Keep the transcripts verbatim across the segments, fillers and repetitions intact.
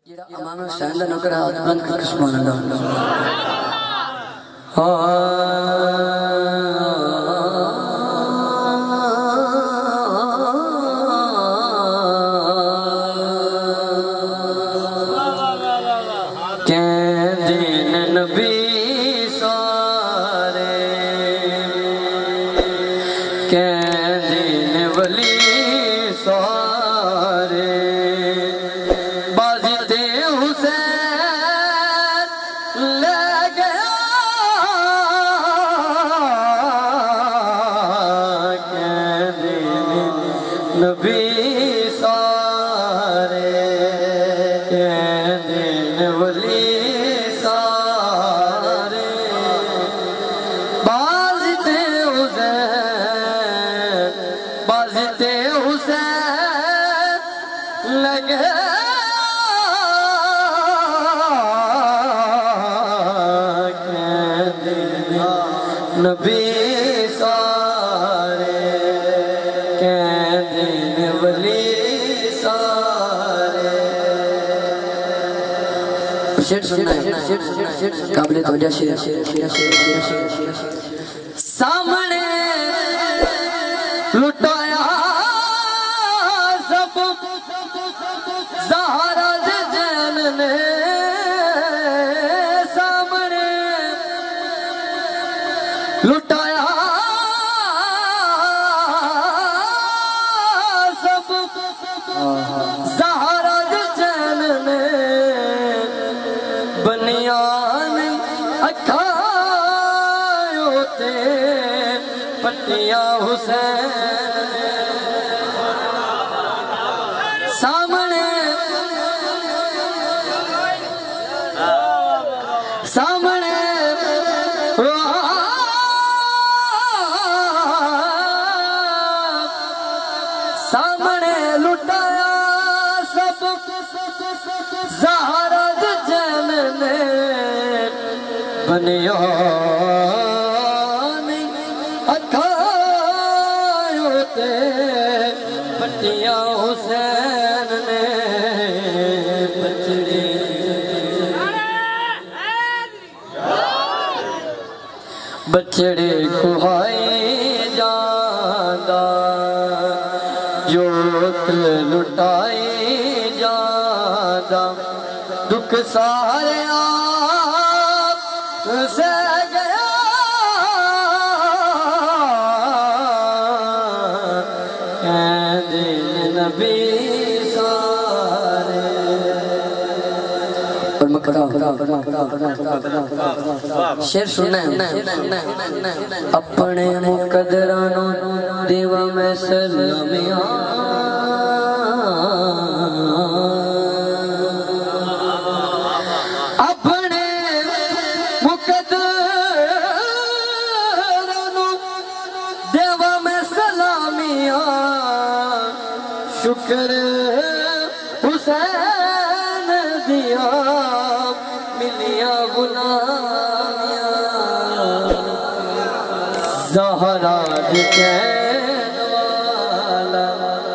जेड़ा अमाम हुसैन दा नौकर हाथ बंद करके सुभान अल्लाह। कहंदे नबी सारे कहंदे वली सारे नबी सारे कहंदे वली सारे बाज़ते हुसैन बाज़ते हुसैन लगे कहंदे नबी सारे कहंदे वली सारे। शेर सुनना है काबिल तवज्जो शेर सामने लुटाया सब ज़हरा दे जैन ने सामने लुटाया ज़हरा दे जैन ने बनियान अखा होते पट्टिया हुसैन सामने सामने सामने लुटाया सब ज़हरा दे जैन ने बनियान अखा होते पट्टिया हुसैन ने बचड़े बचड़े कुहाई जादा जोत लुटाई जादा दुख सारे आप से गया कहंदे नबी सारे। और मकरा शेर सुनना है अपने मुकद्दरानो देवा में सलामिया अपने मुकद्दरानो देवा में सलामिया शुक्र हुसैन दिया मिलिया गुलामिया ज़हरा दे जैन वाला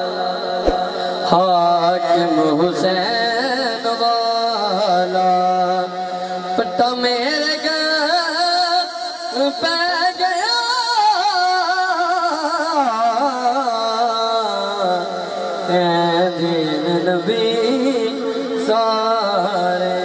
हाकिम हुसैन वाला पट्टा मेरे गए पै गया कहंदे नबी सारे